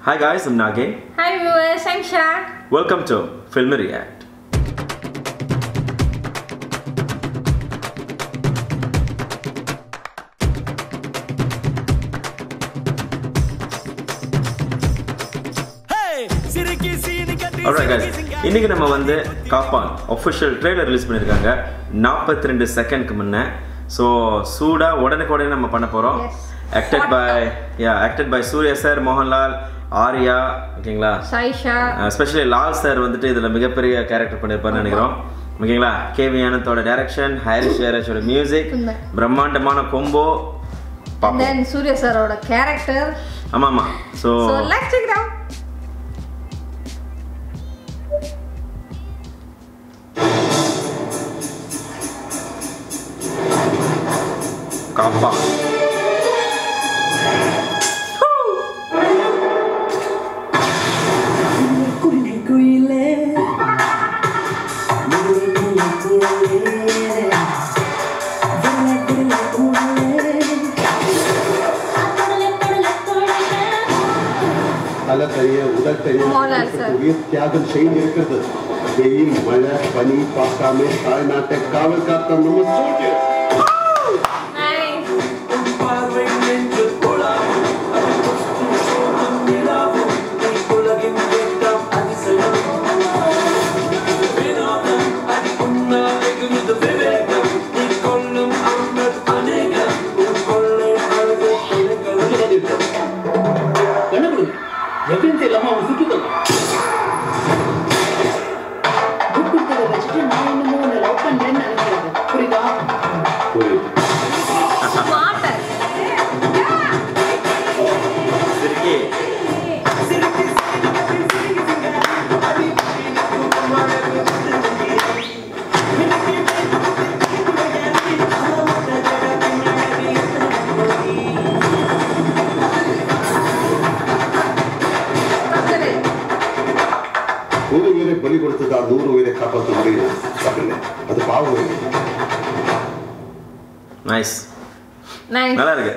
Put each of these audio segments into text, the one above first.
Hi guys, I'm Nagen. Hi viewers, I'm Shah. Welcome to Filmy React. Alright guys, இன்னைக்கு நம்ம வந்து Kaappaan official trailer release பண்ணிருக்காங்க 42 செகண்ட்க்கு முன்ன. So சூடா உடனே நம்ம பண்ண போறோம். Acted by Suriya sir, Mohan Lal, Arya, ஓகேங்களா? Saisha. Especially Lal sir வந்துட்டு இதுல மிகப்பெரிய கேரக்டர் பண்ணிருப்பாருன்னு நினைக்கிறோம். ஓகேங்களா? KV ஆனந்தோட டைரக்ஷன், ஜயராஜோட மியூசிக், பிரம்மாண்டமான combo. And then Suriya sir ஓட கேரக்டர். ஆமாமா. So let's check it out. Kaappaan. त्यागम வெயில் மழை பனி பார்க்காம தாய்நாட்டை காவல் காத்த நம்ம சோல்ஜர் பலி கொடுத்ததா 100 உயிரை காப்பாற்ற முடியல. அது பாவம். நைஸ். நல்லா இருக்கு.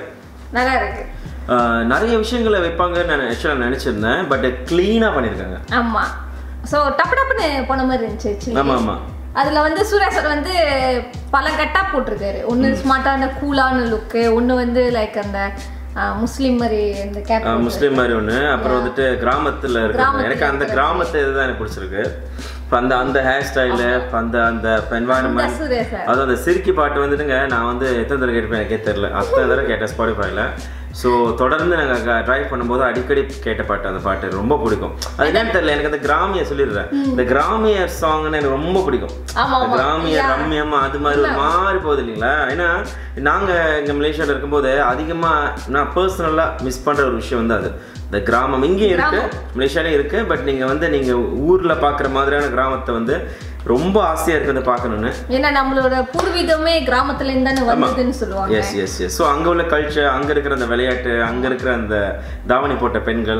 நிறைய விஷயங்களை வைப்பாங்கன்னு நான் एक्चुअली நினைச்சிருந்தேன். பட் க்ளீனா பண்ணிருக்காங்க. ஆமா. சோ டப்னு போன மாதிரி இருந்துச்சு. ஆமா. அதுல வந்து சூர்யா சார் வந்து பல கட்டா போட்டுருக்காரு. ஒன்னு ஸ்மார்ட்டான கூலான லுக், ஒன்னு வந்து லைக் அந்த முஸ்லிம் மாதிரி இந்த கேப் முஸ்லிம் மாதிரி ஒன்று. அப்புறம் வந்துட்டு கிராமத்தில் இருக்கு. எனக்கு அந்த கிராமத்தை இதுதான் எனக்கு பிடிச்சிருக்கு. அந்த ஹேர் ஸ்டைலு, அந்த என்வாயன்மெண்ட், அதுவும் அந்த சிரிக்கி பாட்டு வந்துட்டுங்க. நான் வந்து எத்தனை தடவை கேட்பேன் எனக்கே தெரியல. அத்தனை தடவை கேட்டேன் ஸ்பாட்டிஃபைல. ஸோ தொடர்ந்து நாங்கள் ட்ரைவ் பண்ணும்போது அடிக்கடி கேட்ட பாட்டு, அந்த பாட்டு ரொம்ப பிடிக்கும். அது என்னன்னு தெரியல, எனக்கு அந்த கிராமிய சொல்லிடுறேன். இந்த கிராமிய சாங்னு எனக்கு ரொம்ப பிடிக்கும். கிராமிய ரம்யமா அது மாதிரி ஒரு மாறி போகுது இல்லைங்களா? ஏன்னா நாங்கள் இங்கே மலேசியாவில் இருக்கும்போது அதிகமாக நான் பர்சனலாக மிஸ் பண்ணுற ஒரு விஷயம் வந்து அது இந்த கிராமம். இங்கேயும் இருக்கு, மலேசியாலையும் இருக்கு. பட் நீங்கள் ஊரில் பார்க்குற மாதிரியான கிராமத்தை வந்து ரொம்ப ஆசையா இருக்குது பார்க்கணும்னு. ஏன்னா நம்மளோட பூர்வீகமே கிராமத்துல இருந்து தானே வந்ததுன்னு சொல்லுவாங்க. எஸ். ஸோ அங்கே உள்ள கல்ச்சர், அங்கே இருக்கிற அந்த விளையாட்டு, அங்கே இருக்கிற அந்த தாவணி போட்ட பெண்கள்.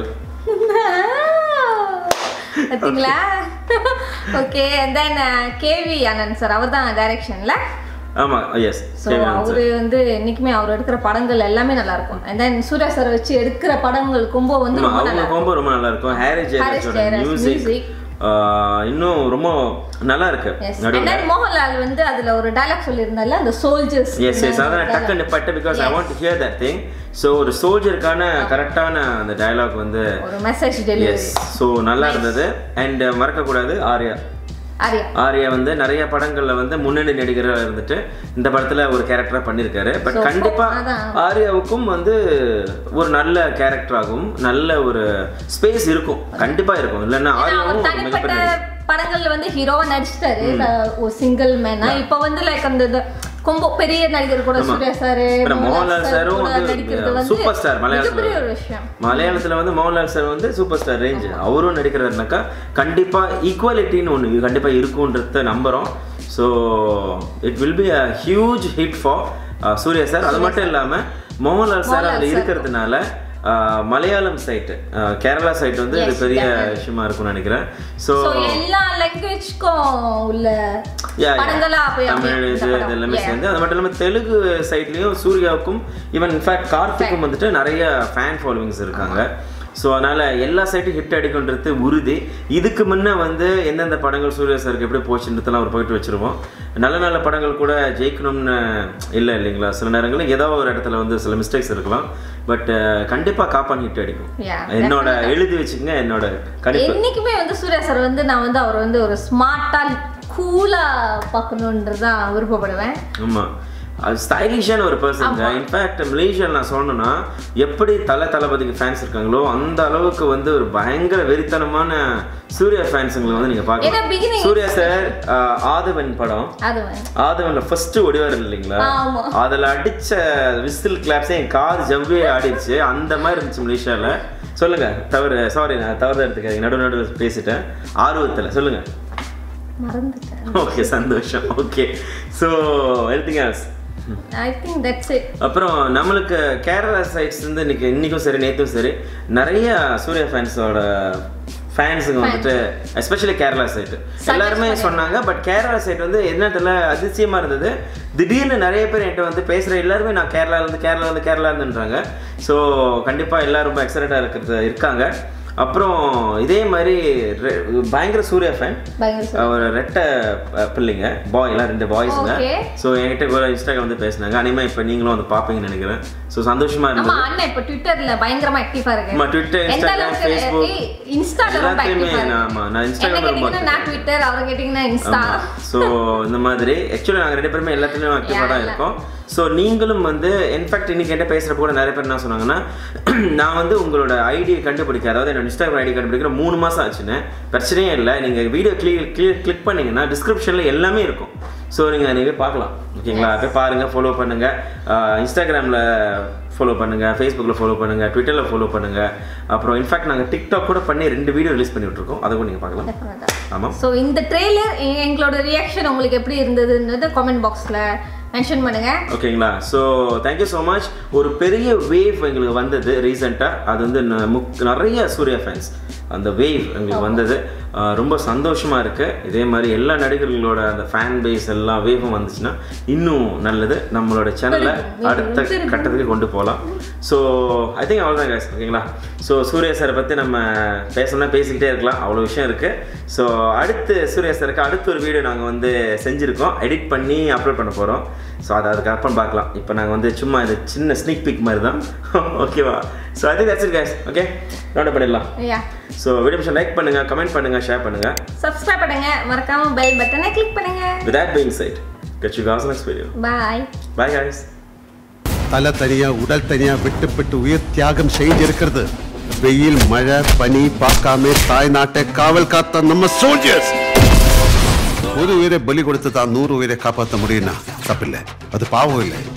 பார்த்தீங்களா? Okay. And then KV Anand sir, அவர் தான் டைரக்ஷன்ல. ஆமா, எஸ். ஸோ அவரு வந்து என்னைக்குமே அவர் எடுக்கிற படங்கள் எல்லாமே நல்லா இருக்கும். அண்ட் தென் சூர்யா சார் வச்சு எடுக்கிற படங்கள் கொம்போ வந்து ரொம்ப நல்லா இருக்கும். ஜயராஜோட மியூசிக் இன்னும் ரொம்ப நல்லா இருக்கு. மோகன் லால் வந்து அதுல ஒரு டயலாக் சொல்லியிருந்தால, அந்த சோல்ஜர்ஸ். எஸ். அதான் டக்குன்னு பட்ட because I want to hear that thing. So ஒரு சோல்ஜருக்கான கரெக்டான அந்த டயலாக் வந்து ஒரு மெசேஜ் டெலிவரி. எஸ். ஸோ நல்லா இருந்தது. அண்ட் மறக்கக்கூடாது ஆர்யா வந்து நிறைய படங்கள்ல வந்து முன்னணி நடிகராக இருந்துட்டு இந்த படத்துல ஒரு கேரக்டரா பண்ணிருக்காரு. பட் கண்டிப்பா ஆர்யாவுக்கும் வந்து ஒரு நல்ல கேரக்டராகும், நல்ல ஒரு ஸ்பேஸ் இருக்கும், கண்டிப்பா இருக்கும். இல்லைன்னா ஆர்யாவும் படங்கள்ல வந்து ஹீரோவா நடிச்சிட்டாரு ஒரு சிங்கிள் மேனா. இப்ப வந்து லைக் அந்த கொம்போ பெரிய நடிகர் கூட சூர்யா சார், மோகன்லால் சாரும் வந்து சூப்பர் ஸ்டார். மலையாளத்துல வந்து மோகன்லால் சார் வந்து சூப்பர் ஸ்டார் ரேஞ்ச். அவரும் நடிக்கிறதுனாக்கா கண்டிப்பா ஈக்குவாலிட்டின்னு ஒன்று கண்டிப்பா இருக்குன்றத நம்புறோம். So it will be a huge hit for Suriya sir. அது மட்டும் இல்லாம மோகன்லால் சார் அதில் இருக்கிறதுனால மலையாளம் சைட், கேரளா சைட் வந்து இது பெரிய விஷயமா இருக்கும்னு நினைக்கிறேன். ஸோ எல்லா லாங்குவேஜ்க்கும் உள்ள படங்களா தமிழ் இது எல்லாமே சேர்ந்து. அது மட்டும் இல்லாமல் தெலுங்கு சைட்லேயும் சூர்யாவுக்கும் ஈவன் இன்ஃபேக்ட் கார்த்திக்கும் வந்துட்டு நிறைய ஃபேன் ஃபாலோவிங்ஸ் இருக்காங்க. ஸோ அதனால் எல்லா சைட்டும் ஹிட் அடிக்குன்றது உறுதி. இதுக்கு முன்னே வந்து எந்தெந்த படங்கள் சூர்யா சாருக்கு எப்படி போச்சுன்றதெல்லாம் ஒரு போயிட்டு வச்சுருவோம். நல்ல நல்ல படங்கள் கூட ஜெயிக்கணும்னு இல்லை இல்லைங்களா, சில நேரங்களில் ஏதோ ஒரு இடத்துல வந்து சில மிஸ்டேக்ஸ் இருக்கலாம். பட் கண்டிப்பாக காப்பான் ஹிட் அடிக்கும். என்னோட எழுதி வச்சுக்கங்க, என்னோட கண்டிப்பாக என்றைக்குமே வந்து சூர்யா சார் வந்து நான் வந்து அவர் வந்து ஒரு ஸ்மார்ட்டாக கூலாக பார்க்கணுன்றதான் விருப்பப்படுவேன். ஆமாம், அது ஸ்டைலிஷான ஒரு பர்சன். இன்ஃபேக்ட் மலேசியாவில் நான் சொல்லணும்னா எப்படி தளபதிக்கு ஃபேன்ஸ் இருக்காங்களோ அந்த அளவுக்கு வந்து ஒரு பயங்கர வெறித்தனமான சூர்யா ஃபேன்ஸுங்களை வந்து நீங்கள் பார்க்கலாம். சூர்யா சார் ஆதவன் படம், ஆதவன்ல ஃபர்ஸ்ட் ஒடிவார் இல்லைங்களா, அதில் அடித்த விசில் கிளாப்ஸே என் காது ஜவ்வே ஆடிடுச்சு. அந்த மாதிரி இருந்துச்சு மலேசியாவில். சொல்லுங்க, தவறு, சாரி நான் தவறு எடுத்துக்காதீங்க, நடு பேசிட்டேன் ஆர்வத்தில். சொல்லுங்க. ஓகே, சந்தோஷம். Okay, so anything else? I think that's it. அப்புறம் நம்மளுக்கு கேரளா சைட்ஸ் வந்து இன்னைக்கும் சரி நேற்றும் சரி நிறைய சூர்யா ஃபேன்ஸுங்க வந்துட்டு எஸ்பெஷலி கேரளா சைட்டு எல்லாருமே சொன்னாங்க. பட் கேரளா சைட் வந்து என்ன தெரியல அதிசயமாக இருந்தது. திடீர்னு நிறைய பேர் என்கிட்ட வந்து பேசுகிற எல்லாருமே நான் கேரளா இருந்துன்றாங்க. ஸோ கண்டிப்பாக எல்லோரும் ரொம்ப எக்ஸைட்டடாக இருக்காங்க. அப்புறம் இதே மாதிரி பயங்கர சூர்யா ஃபேன், ஒரு ரெட்டை பிள்ளைங்க எல்லாம் 2 பாய்ஸுங்க. ஸோ என்கிட்ட கூட இன்ஸ்டாகிராம் வந்து பேசினாங்க. அனிமே இப்போ நீங்களும் வந்து பார்ப்பீங்கன்னு நினைக்கிறேன். ஸோ சந்தோஷமா இருந்தது. அண்ணா இப்போ ட்விட்டர்ல பயங்கரமா ஆக்டிவா இருக்கு. ட்விட்டர், இன்ஸ்டாகிராம், ஃபேஸ்புக், இன்ஸ்டாகிராம் எல்லாத்தையுமே. ஆமா, நான் இன்ஸ்டாகிராம் ரொம்ப நான் ட்விட்டர், அவரை கேட்டிங்கன்னா இன்ஸ்டா. ஸோ இந்த மாதிரி ஆக்சுவலி நாங்கள் 2 பேருமே எல்லாத்துலேயும் ஆக்டிவாக தான் இருக்கோம். ஸோ நீங்களும் வந்து இன்ஃபேக்ட் இன்றைக்கி என்கிட்ட பேசுகிறப்ப கூட நிறைய பேர் என்ன சொன்னாங்கன்னா, நான் வந்து உங்களோட ஐடியை கண்டுபிடிக்க, அதாவது என்னோட இன்ஸ்டாகிராம் ஐடி கண்டுபிடிக்கிற 3 மாதம் ஆச்சுன்னு. பிரச்சனையே இல்லை, நீங்கள் வீடியோ கிளிக் பண்ணிங்கன்னா டிஸ்கிரிப்ஷனில் எல்லாமே இருக்கும். ஸோ நீங்கள் பார்க்கலாம். ஓகேங்களா, போய் பாருங்கள், ஃபாலோ பண்ணுங்கள். இன்ஸ்டாகிராமில் ஃபாலோ பண்ணுங்கள், ஃபேஸ்புக்கில் ஃபாலோ பண்ணுங்கள், ட்விட்டரில் ஃபாலோ பண்ணுங்கள். அப்புறம் இன்ஃபேக்ட் நாங்கள் டிக்டாக் கூட பண்ணி 2 வீடியோ ரிலீஸ் பண்ணி விட்டுருக்கோம், அதை கூட நீங்கள் பார்க்கலாம். ஆமாம். ஸோ இந்த ட்ரெய்லர் எங்களோட ரியாக்ஷன் உங்களுக்கு எப்படி இருந்ததுன்றது கமெண்ட் பாக்ஸில் மென்ஷன் பண்ணுங்க. ஓகேங்களா, ஸோ தேங்க்யூ ஸோ மச். ஒரு பெரிய வேவ் எங்களுக்கு வந்தது ரீசெண்டாக. அது வந்து நிறைய சூர்யா ஃபேன்ஸ் அந்த வேவ் எங்களுக்கு வந்தது. ரொம்ப சந்தோஷமாக இருக்குது. இதே மாதிரி எல்லா நடிகர்களோட அந்த ஃபேன் பேஸ் எல்லா வேவும் வந்துச்சுன்னா இன்னும் நல்லது. நம்மளோட சேனலை அடுத்த கட்டத்துக்கு கொண்டு போகலாம். ஸோ ஐ திங்க் அவ்வளோதான் கைஸ். ஓகேங்களா, ஸோ சூர்யா சாரை பற்றி நம்ம பேசணும்னா பேசிக்கிட்டே இருக்கலாம், அவ்வளோ விஷயம் இருக்குது. ஸோ அடுத்து சூர்யா சாருக்கு அடுத்த ஒரு வீடியோ நாங்கள் வந்து செஞ்சுருக்கோம், எடிட் பண்ணி அப்லோட் பண்ண போகிறோம். ஸோ அதுக்கு அப்புறம் பார்க்கலாம். இப்போ நாங்கள் வந்து சும்மா இது சின்ன ஸ்னீக் பிக் மாதிரி தான். ஓகேவா, so I think that's it guys. Okay, note பண்ணிடலாம். ஸோ வீடியோ பிடிச்சா லைக் பண்ணுங்க, கமெண்ட் பண்ணுங்க, ஷேர் பண்ணுங்க, சப்ஸ்கிரைப் பண்ணுங்க, மறக்காம பெல் பட்டனை கிளிக் பண்ணுங்க. With that being said, catch you guys next video. Bye guys. தலை தனியா உடல் தனியா விட்டு உயிர் தியாகம் செஞ்சிருக்கிறது. வெயில் மழை பனி பார்க்காம தாய் நாட்டை காவல் காத்த நம்ம சோல்ஜர்ஸ். ஒரு உயிரை பலி கொடுத்து தான் 100 உயிரை காப்பாற்ற முடியும்னா தப்பில்லை, அது பாவம் இல்லை.